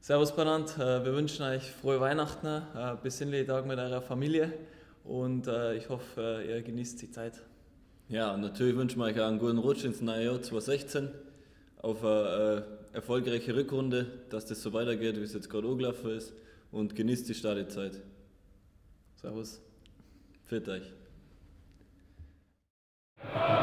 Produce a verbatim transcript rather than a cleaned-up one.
Servus Bernhard, äh, wir wünschen euch frohe Weihnachten, äh, besinnliche Tage mit eurer Familie und äh, ich hoffe, äh, ihr genießt die Zeit. Ja, und natürlich wünschen wir euch auch einen guten Rutsch ins neue Jahr zwanzig sechzehn, auf eine äh, erfolgreiche Rückrunde, dass das so weitergeht, wie es jetzt gerade angelaufen ist, und genießt die Startzeit. Servus. Für euch.